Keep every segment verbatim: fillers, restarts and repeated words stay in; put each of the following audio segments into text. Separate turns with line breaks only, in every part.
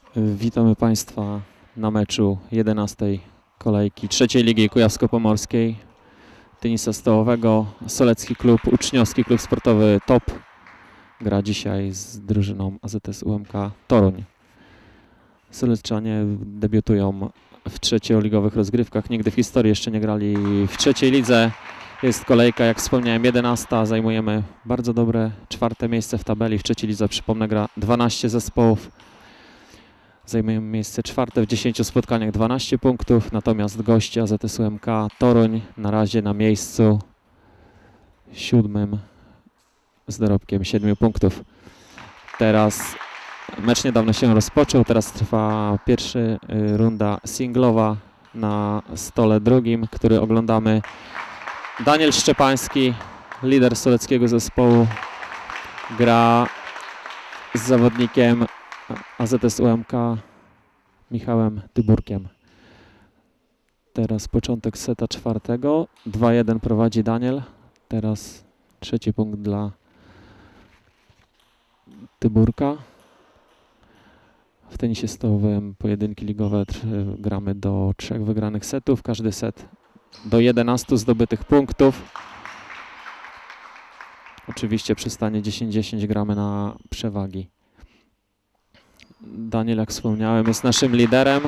Witamy Państwa na meczu jedenastej kolejki trzeciej Ligi Kujawsko-Pomorskiej tenisa stołowego. Solecki klub, uczniowski klub sportowy Top gra dzisiaj z drużyną A Z S U M K Toruń. Solecczanie debiutują w trzecioligowych rozgrywkach. Nigdy w historii jeszcze nie grali w trzeciej lidze. Jest kolejka, jak wspomniałem, jedenasta. Zajmujemy bardzo dobre czwarte miejsce w tabeli. W trzeciej lidze, przypomnę, gra dwanaście zespołów. Zajmujemy miejsce czwarte w dziesięciu spotkaniach, dwanaście punktów, natomiast goście A Z S U M K Toruń na razie na miejscu siódmym z dorobkiem siedmiu punktów. Teraz mecz niedawno się rozpoczął, teraz trwa pierwsza runda singlowa na stole drugim, który oglądamy. Daniel Szczepański, lider soleckiego zespołu, gra z zawodnikiem A Z S U M K Michałem Tyburkiem. Teraz początek seta czwartego. dwa jeden prowadzi Daniel. Teraz trzeci punkt dla Tyburka. W tenisie stołowym pojedynki ligowe gramy do trzech wygranych setów. Każdy set do jedenastu zdobytych punktów. Oczywiście przy stanie dziesięć dziesięć gramy na przewagi. Daniel, jak wspomniałem, jest naszym liderem.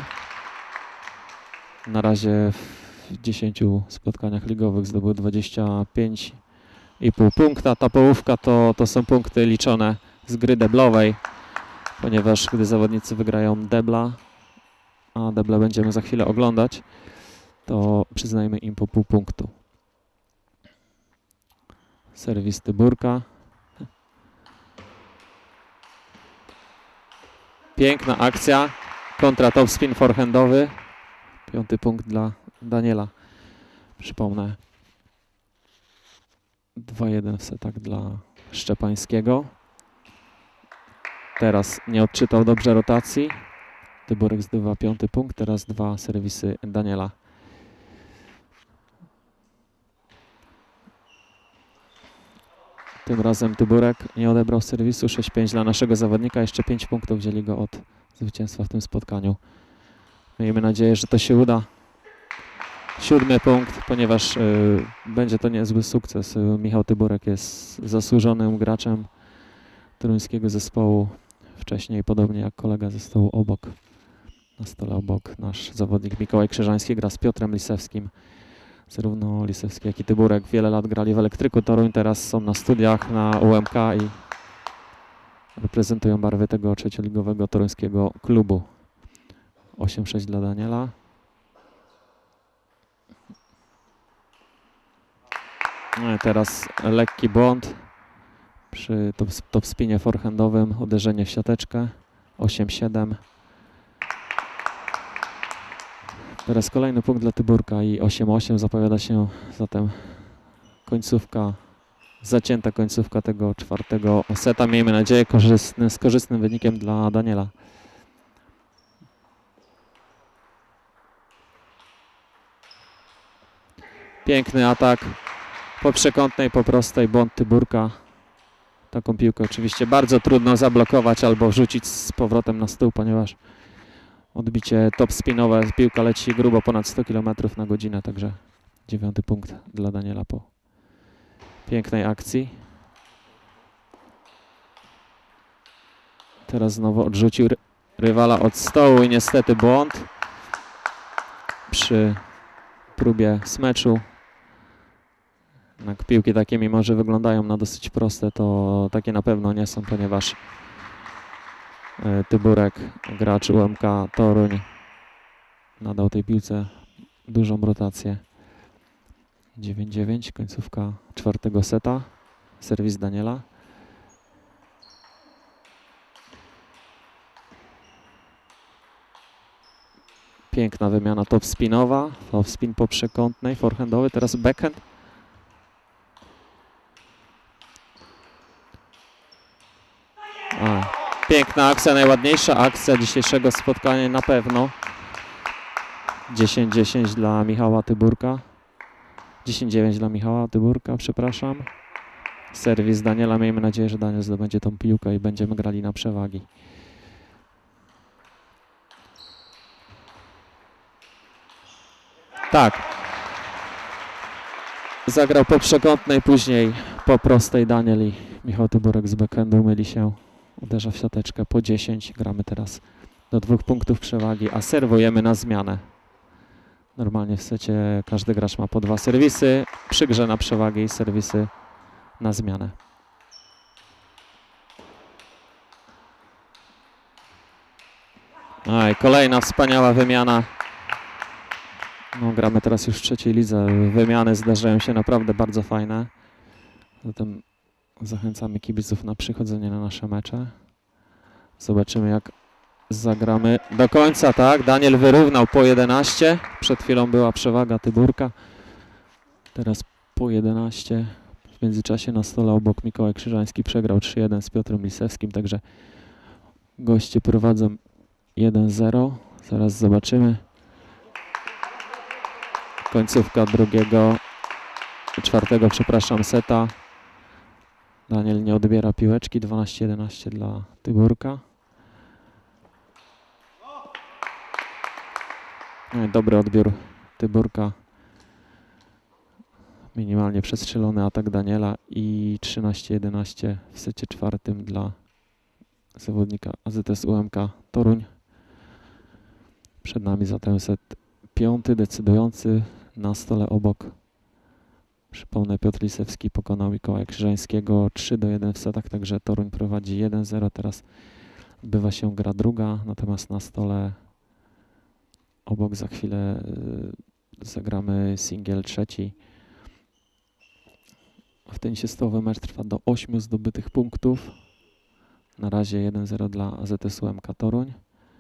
Na razie w dziesięciu spotkaniach ligowych zdobył dwadzieścia pięć i pół punkta. Ta połówka to, to są punkty liczone z gry deblowej, ponieważ gdy zawodnicy wygrają debla, a deble będziemy za chwilę oglądać, to przyznajmy im po pół punktu. Serwis Tyburka. Piękna akcja, kontra top spin forehandowy. Piąty punkt dla Daniela. Przypomnę, dwa jeden w setach dla Szczepańskiego. Teraz nie odczytał dobrze rotacji. Tyburek zdobywa piąty punkt, teraz dwa serwisy Daniela. Tym razem Tyburek nie odebrał serwisu. sześć pięć dla naszego zawodnika. Jeszcze pięć punktów dzieli go od zwycięstwa w tym spotkaniu. Miejmy nadzieję, że to się uda. Siódmy punkt, ponieważ y, będzie to niezły sukces. Michał Tyburek jest zasłużonym graczem toruńskiego zespołu. Wcześniej, podobnie jak kolega ze stołu obok, na stole obok, nasz zawodnik Mikołaj Krzyżański gra z Piotrem Lisewskim. Zarówno Lisewski, jak i Tyburek wiele lat grali w Elektryku Toruń, teraz są na studiach na U M K i reprezentują barwy tego trzecioligowego toruńskiego klubu. osiem sześć dla Daniela. No i teraz lekki błąd przy top, top spinie forehandowym, uderzenie w siateczkę. osiem siedem. Teraz kolejny punkt dla Tyburka i osiem osiem. Zapowiada się zatem końcówka, zacięta końcówka tego czwartego seta. Miejmy nadzieję, korzystny, z korzystnym wynikiem dla Daniela. Piękny atak po przekątnej, po prostej, błąd Tyburka. Taką piłkę oczywiście bardzo trudno zablokować albo wrzucić z powrotem na stół, ponieważ odbicie top spinowe, piłka leci grubo ponad sto kilometrów na godzinę, także dziewiąty punkt dla Daniela po pięknej akcji. Teraz znowu odrzucił ry rywala od stołu i niestety błąd przy próbie smeczu. Jednak piłki takie, mimo że wyglądają na dosyć proste, to takie na pewno nie są, ponieważ Tyburek, gracz U M K Toruń, nadał tej piłce dużą rotację. dziewięć dziewięć, końcówka czwartego seta. Serwis Daniela. Piękna wymiana top spinowa. Top spin po przekątnej, forehandowy, teraz backhand. A, piękna akcja, najładniejsza akcja dzisiejszego spotkania na pewno. dziesięć dziesięć dla Michała Tyburka. dziesięć dziewięć dla Michała Tyburka, przepraszam. Serwis Daniela, miejmy nadzieję, że Daniel zdobędzie tą piłkę i będziemy grali na przewagi. Tak. Zagrał po przekątnej, później po prostej Daniel i Michał Tyburek z backhandu myli się. Uderza w siateczkę po dziesięć. Gramy teraz do dwóch punktów przewagi, a serwujemy na zmianę. Normalnie w secie każdy gracz ma po dwa serwisy. Przy grze na przewagę i serwisy na zmianę. Aj, kolejna wspaniała wymiana. No, gramy teraz już w trzeciej lidze. Wymiany zdarzają się naprawdę bardzo fajne. Zatem zachęcamy kibiców na przychodzenie na nasze mecze. Zobaczymy, jak zagramy do końca. Tak, Daniel wyrównał po jedenaście. Przed chwilą była przewaga Tyburka. Teraz po jedenaście. W międzyczasie na stole obok Mikołaj Krzyżański przegrał trzy jeden z Piotrem Lisewskim. Także goście prowadzą jeden zero. Zaraz zobaczymy. Końcówka drugiego, czwartego, przepraszam, seta. Daniel nie odbiera piłeczki. dwanaście jedenaście dla Tyburka. No i dobry odbiór Tyburka. Minimalnie przestrzelony atak Daniela i trzynaście jedenaście w secie czwartym dla zawodnika A Z S U M K Toruń. Przed nami zatem set piąty, decydujący. Na stole obok, przypomnę, Piotr Lisewski pokonał Mikołaja Krzyżańskiego trzy do jeden w setach, także Toruń prowadzi jeden zero. Teraz odbywa się gra druga, natomiast na stole obok za chwilę y, zagramy singiel trzeci. W tenisie stołowym mecz trwa do ośmiu zdobytych punktów. Na razie jeden zero dla A Z S U M K Toruń.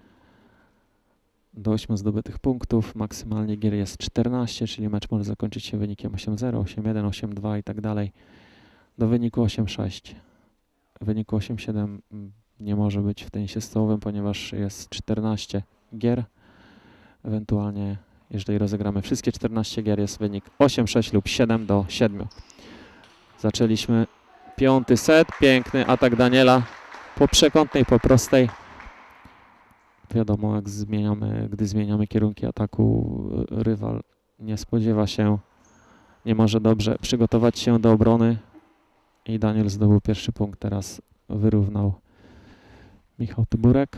Do ośmiu zdobytych punktów, maksymalnie gier jest czternaście, czyli mecz może zakończyć się wynikiem osiem zero, osiem jeden, osiem dwa i tak dalej. Do wyniku osiem sześć. Wyniku osiem siedem nie może być w tenisie stołowym, ponieważ jest czternaście gier. Ewentualnie, jeżeli rozegramy wszystkie czternaście gier, jest wynik osiem sześć lub siedem do siedmiu. Zaczęliśmy piąty set, piękny atak Daniela po przekątnej, po prostej. Wiadomo, jak zmieniamy, gdy zmieniamy kierunki ataku, rywal nie spodziewa się, nie może dobrze przygotować się do obrony i Daniel zdobył pierwszy punkt. Teraz wyrównał Michał Tyburek.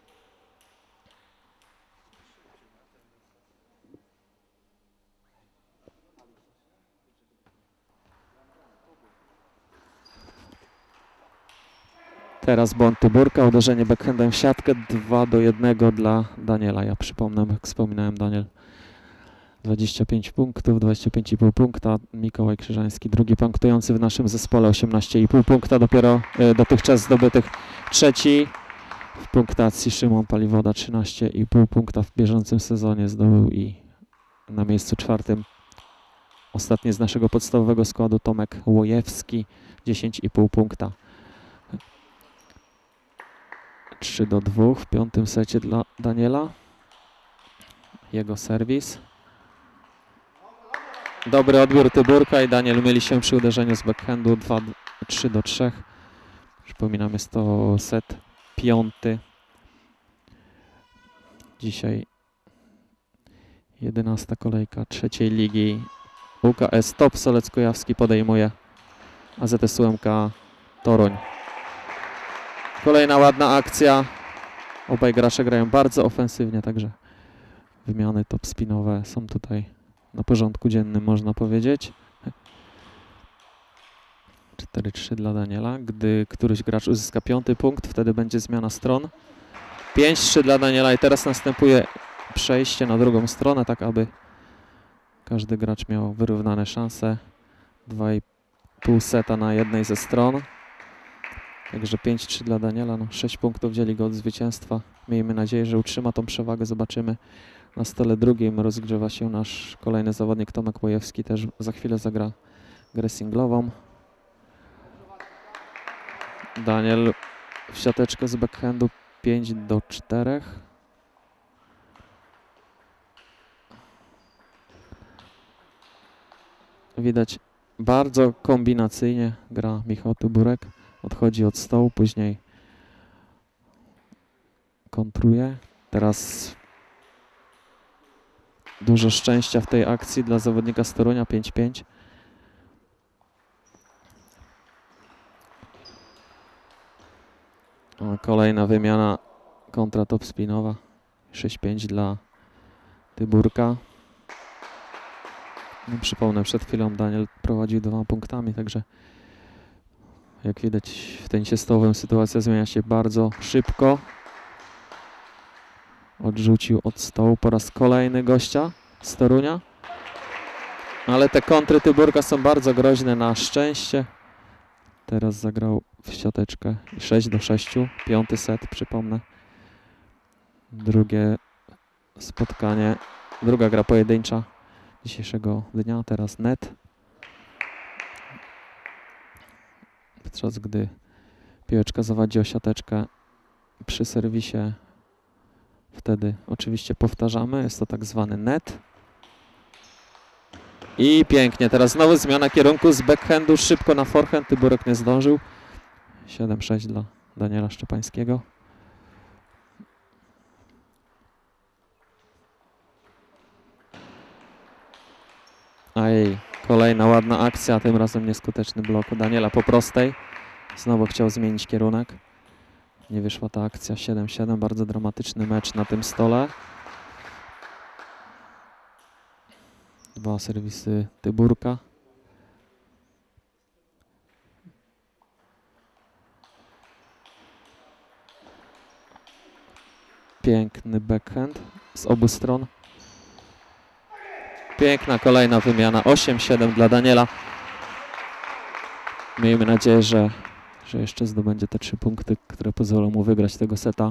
Teraz błąd Tyburka, uderzenie backhandem w siatkę, dwa do jednego dla Daniela. Ja przypomnę, jak wspominałem, Daniel dwadzieścia pięć punktów, dwadzieścia pięć i pół punkta. Mikołaj Krzyżański, drugi punktujący w naszym zespole, osiemnaście i pół punkta dopiero y, dotychczas zdobytych. Trzeci w punktacji Szymon Paliwoda, trzynaście i pół punkta w bieżącym sezonie zdobył i na miejscu czwartym ostatni z naszego podstawowego składu Tomek Łojewski, dziesięć i pół punkta. trzy do dwóch w piątym secie dla Daniela. Jego serwis. Dobry odbiór Tyburka i Daniel myli się przy uderzeniu z backhandu. trzy do trzech. Przypominam, jest to set piąty. Dzisiaj jedenasta kolejka trzeciej ligi. U K S Top Solec Kujawski podejmuje A Z S U M K Toruń. Kolejna ładna akcja. Obaj gracze grają bardzo ofensywnie, także wymiany top spinowe są tutaj na porządku dziennym, można powiedzieć. cztery trzy dla Daniela. Gdy któryś gracz uzyska piąty punkt, wtedy będzie zmiana stron. pięć trzy dla Daniela i teraz następuje przejście na drugą stronę, tak aby każdy gracz miał wyrównane szanse. dwa i pół seta na jednej ze stron. Także pięć trzy dla Daniela, no sześć punktów dzieli go od zwycięstwa. Miejmy nadzieję, że utrzyma tą przewagę. Zobaczymy. Na stole drugim rozgrzewa się nasz kolejny zawodnik Tomek Łojewski. Też za chwilę zagra grę singlową. Daniel w siateczkę z backhandu pięć do czterech. Widać, bardzo kombinacyjnie gra Michał Tyburek. Odchodzi od stołu, później kontruje. Teraz Dużo szczęścia w tej akcji dla zawodnika z Torunia. pięć pięć. Kolejna wymiana kontra top spinowa. sześć pięć dla Tyburka. No, przypomnę, przed chwilą Daniel prowadził dwoma punktami, także jak widać w tenisie stołowym sytuacja zmienia się bardzo szybko. Odrzucił od stołu po raz kolejny gościa z Torunia. Ale te kontry Tyburka są bardzo groźne na szczęście. Teraz zagrał w siateczkę sześć do sześciu. Piąty set, przypomnę. Drugie spotkanie, druga gra pojedyncza dzisiejszego dnia. Teraz net. Podczas gdy piłeczka zawadzi o siateczkę przy serwisie, wtedy oczywiście powtarzamy. Jest to tak zwany net. I pięknie. Teraz znowu zmiana kierunku z backhandu. Szybko na forehand. Tyburek nie zdążył. siedem sześć dla Daniela Szczepańskiego. Aj, kolejna ładna akcja. Tym razem nieskuteczny blok Daniela po prostej. Znowu chciał zmienić kierunek. Nie wyszła ta akcja. siedem siedem. Bardzo dramatyczny mecz na tym stole. Dwa serwisy Tyburka. Piękny backhand z obu stron. Piękna kolejna wymiana. osiem siedem dla Daniela. Miejmy nadzieję, że, że jeszcze zdobędzie te trzy punkty, które pozwolą mu wygrać tego seta.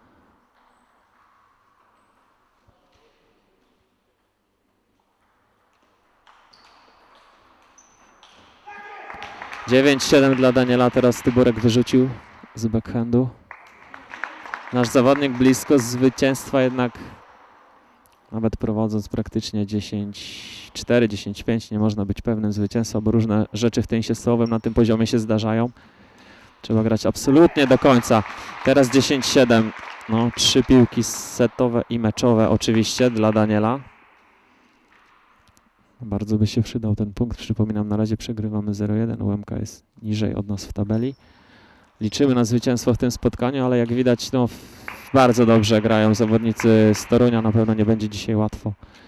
dziewięć siedem dla Daniela. Teraz Tyburek wyrzucił z backhandu. Nasz zawodnik blisko zwycięstwa, jednak nawet prowadząc praktycznie dziesięć cztery, dziesięć pięć, nie można być pewnym zwycięstwa, bo różne rzeczy w tenisie stołowym na tym poziomie się zdarzają. Trzeba grać absolutnie do końca. Teraz dziesięć siedem. No, trzy piłki setowe i meczowe oczywiście dla Daniela. Bardzo by się przydał ten punkt. Przypominam, na razie przegrywamy zero jeden. U M K jest niżej od nas w tabeli. Liczymy na zwycięstwo w tym spotkaniu, ale jak widać, no, bardzo dobrze grają zawodnicy z Torunia. Na pewno nie będzie dzisiaj łatwo.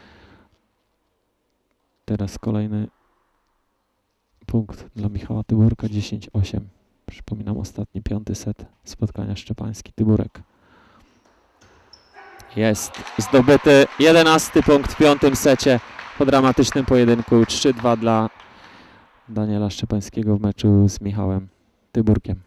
Teraz kolejny punkt dla Michała Tyburka. dziesięć osiem. Przypominam, ostatni, piąty set spotkania Szczepański-Tyburek. Jest zdobyty jedenasty punkt w piątym secie po dramatycznym pojedynku. trzy dwa dla Daniela Szczepańskiego w meczu z Michałem Tyburkiem.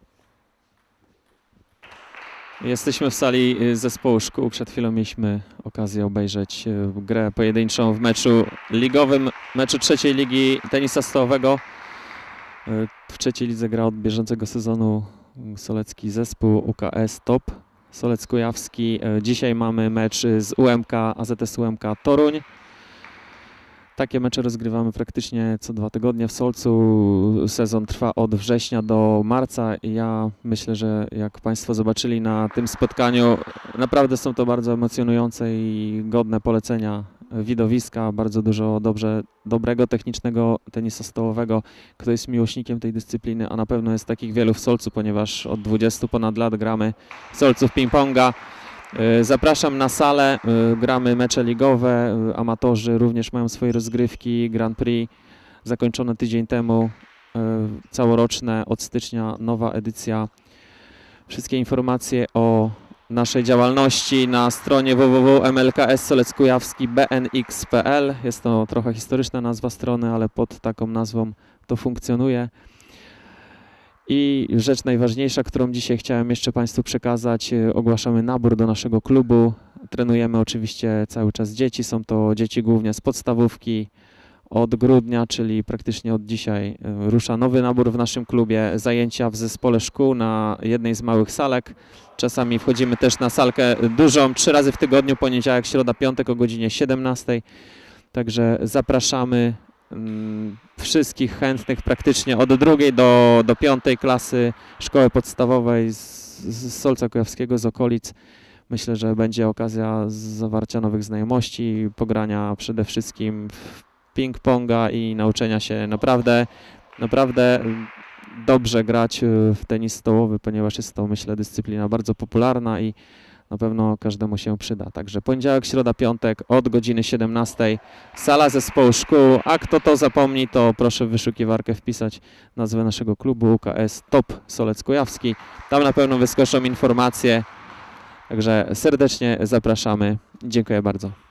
Jesteśmy w sali zespołu szkół. Przed chwilą mieliśmy okazję obejrzeć grę pojedynczą w meczu ligowym, meczu trzeciej ligi tenisa stołowego. W trzeciej lidze gra od bieżącego sezonu solecki zespół U K S Top Solec Kujawski. Dzisiaj mamy mecz z U M K, A Z S U M K Toruń. Takie mecze rozgrywamy praktycznie co dwa tygodnie w Solcu. Sezon trwa od września do marca i ja myślę, że jak Państwo zobaczyli na tym spotkaniu, naprawdę są to bardzo emocjonujące i godne polecenia widowiska. Bardzo dużo dobrze, dobrego, technicznego tenisa stołowego. Kto jest miłośnikiem tej dyscypliny, a na pewno jest takich wielu w Solcu, ponieważ od dwudziestu ponad lat gramy w Solcu w ping-ponga. Zapraszam na salę, gramy mecze ligowe, amatorzy również mają swoje rozgrywki, Grand Prix zakończone tydzień temu, całoroczne, od stycznia nowa edycja. Wszystkie informacje o naszej działalności na stronie w w w kropka m l k s solec kujawski b n x kropka p l. Jest to trochę historyczna nazwa strony, ale pod taką nazwą to funkcjonuje. I rzecz najważniejsza, którą dzisiaj chciałem jeszcze Państwu przekazać, ogłaszamy nabór do naszego klubu. Trenujemy oczywiście cały czas dzieci, są to dzieci głównie z podstawówki. Od grudnia, czyli praktycznie od dzisiaj, rusza nowy nabór w naszym klubie. Zajęcia w zespole szkół na jednej z małych salek. Czasami wchodzimy też na salkę dużą, trzy razy w tygodniu, poniedziałek, środa, piątek o godzinie siedemnastej. Także zapraszamy wszystkich chętnych praktycznie od drugiej do, do piątej klasy szkoły podstawowej z, z Solca Kujawskiego, z okolic. Myślę, że będzie okazja zawarcia nowych znajomości, pogrania przede wszystkim w ping-ponga i nauczenia się naprawdę, naprawdę dobrze grać w tenis stołowy, ponieważ jest to, myślę, dyscyplina bardzo popularna i na pewno każdemu się przyda. Także poniedziałek, środa, piątek od godziny siedemnastej sala zespołu szkół, a kto to zapomni, to proszę w wyszukiwarkę wpisać nazwę naszego klubu U K S Top Solec Kujawski. Tam na pewno wyskoczą informacje, także serdecznie zapraszamy. Dziękuję bardzo.